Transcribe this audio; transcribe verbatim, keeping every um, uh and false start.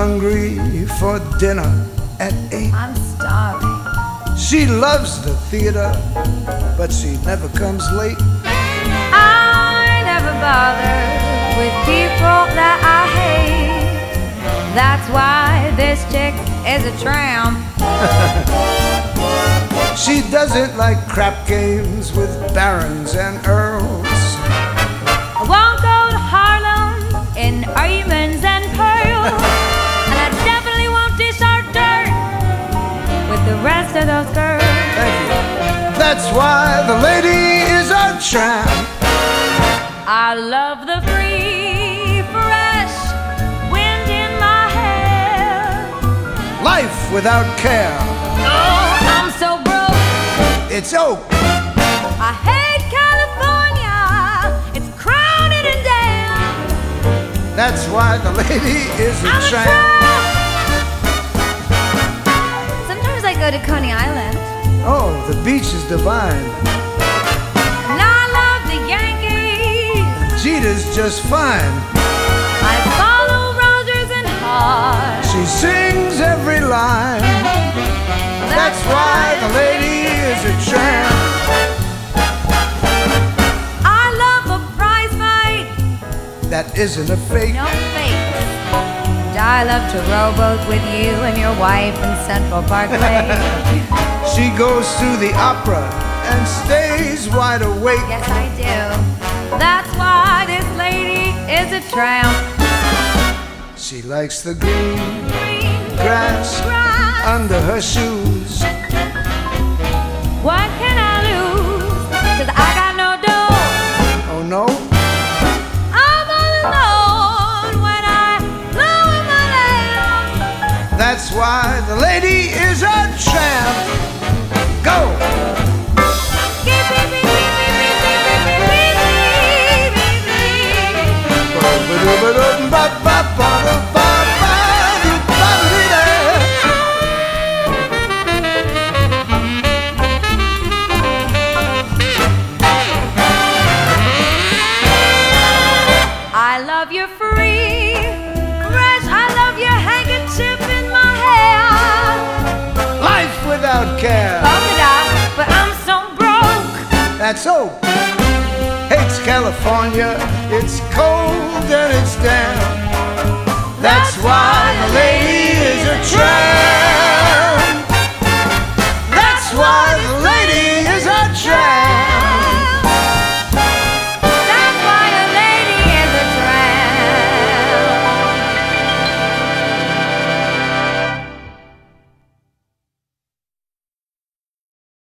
hungry for dinner at eight. I'm starving. She loves the theater, but she never comes late. I never bother with people that I hate. That's why this chick is a tramp. She doesn't like crap games with barons and earls. I won't go to Harlem in diamonds and pearls. And I definitely won't dish our dirt with the rest of those girls. Thank you. That's why the lady is a tramp. I love the free, fresh wind in my hair. Life without care. Oh, I'm so broke. It's oak. I hate California. It's crowded and damn. That's why the lady is a I'm a tramp. tramp. Sometimes I go to Coney Island. Oh, the beach is divine. And I love the Yankees. Jeter's just fine. I follow Rogers and Hart. She sings every line. That's why the lady is a tramp. I love the prize fight. That isn't a fake. No fakes. And I love to rowboat with you and your wife in Central Parkway. She goes to the opera and stays wide awake. Yes, I do. That's why this lady is a tramp. She likes the green Green grass grass. under her shoes. What can I lose? Cause I got no dough. Oh no? I'm all alone when I blow my lamp. That's why the lady is a tramp. Go! I love your free fresh. I love your handkerchief in my hair. Life without care. Polka dot, but I'm so broke. That's so. Hates California. It's cold and it's damp. That's why the lady is a tramp.